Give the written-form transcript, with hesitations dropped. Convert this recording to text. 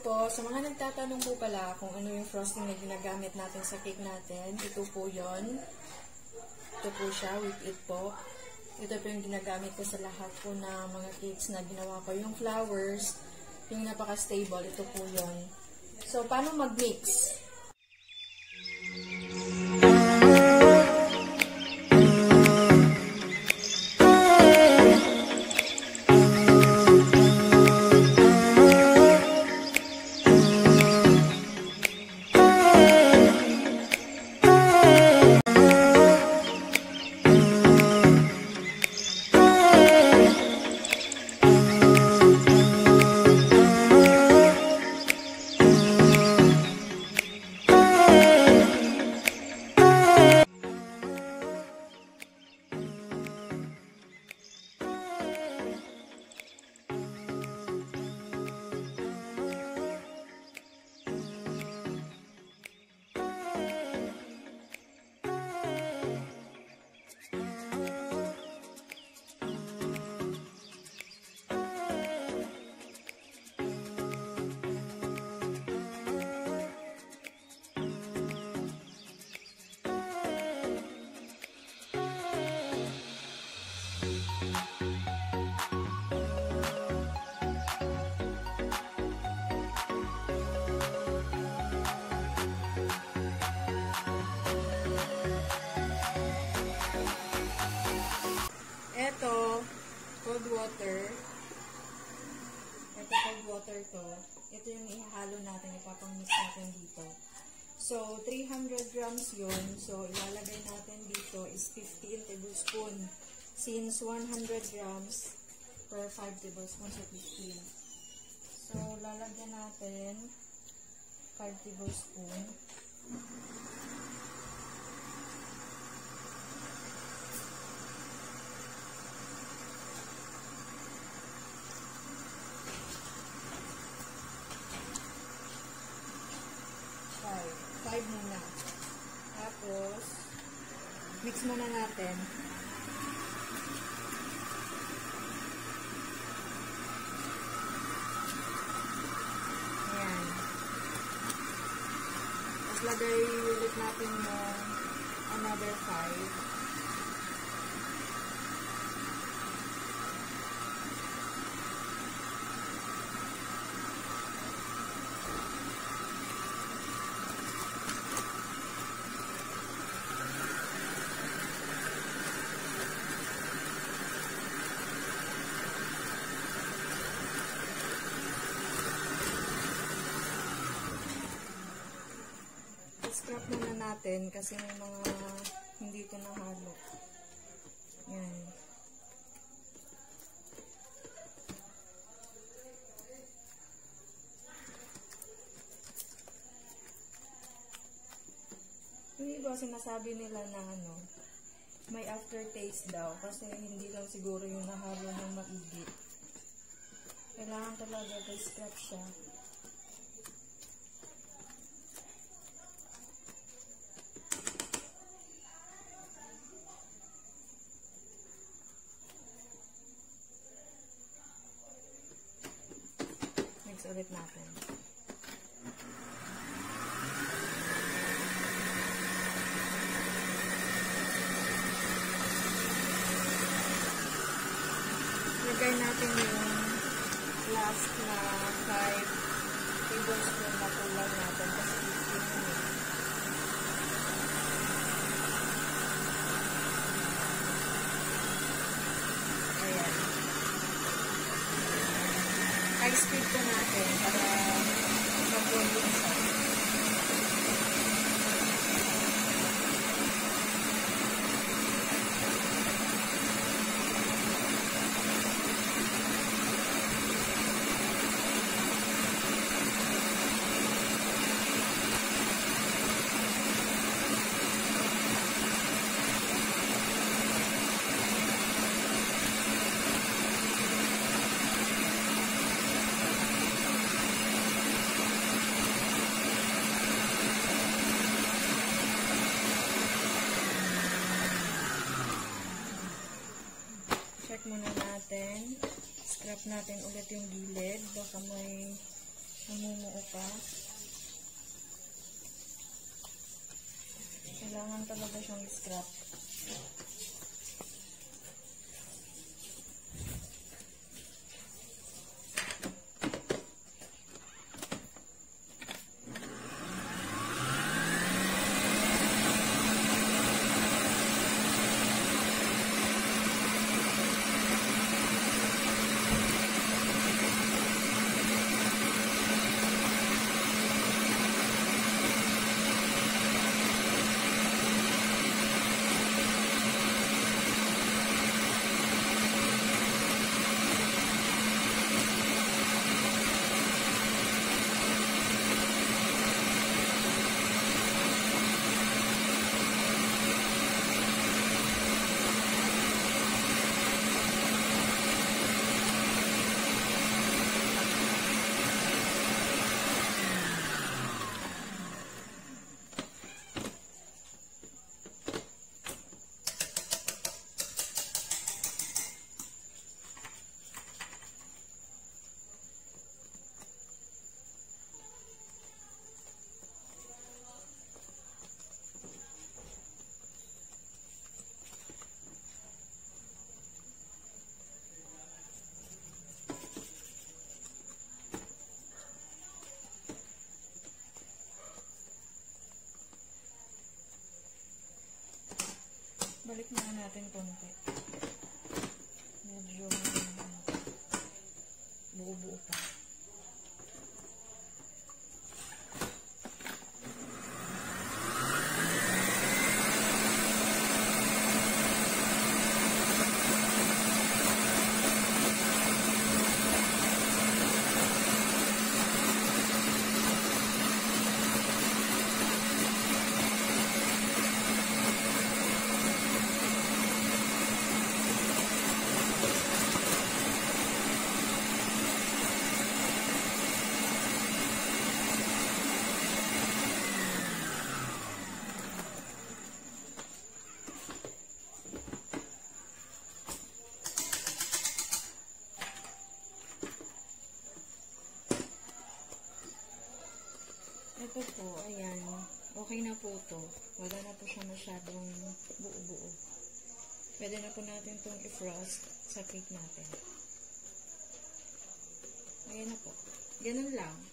po, sa mga nagtatanong po pala kung ano yung frosting na ginagamit natin sa cake natin, ito po yon. Ito po siya, whippit po. Ito po yung ginagamit ko sa lahat po na mga cakes na ginawa ko. Yung flowers, yung napaka-stable, ito po yon. So, paano mag-mix? Ito, cold water. Ito, cold water to. Ito yung ihahalo natin, ipapang-mix natin dito. So, 300 grams yun. So, ilalagay natin dito is 15 tablespoon. Since 100 grams per 5 tablespoons sa 15. So, lalagyan natin 5 tablespoon. Five muna. Tapos, mix muna natin. Ayan. Tapos, lagay ulit natin mo another 5. Scrap muna natin kasi may mga hindi ito nahalo. Yan. Yung iba sinasabi nila na may aftertaste daw kasi hindi daw siguro yung nahalo ng maigi. Kailangan talaga i-scrap siya. Ulit natin. Lagay natin yung last na 5 tablespoon na kulang natin kasi 15 minutes. Ayan. High speed po natin para mag-volume siya. Check muna natin. Scrap natin ulit yung gilid. Baka may namumuo pa. Kailangan talaga siyang scrap. Balik na natin konti. Medyo buo-buo pa. Ito po, ayan. Okay na po to. Wala na po siya masyadong buo-buo. Pwede na po natin itong i-frost sa cake natin. Ayan na po. Ganun lang.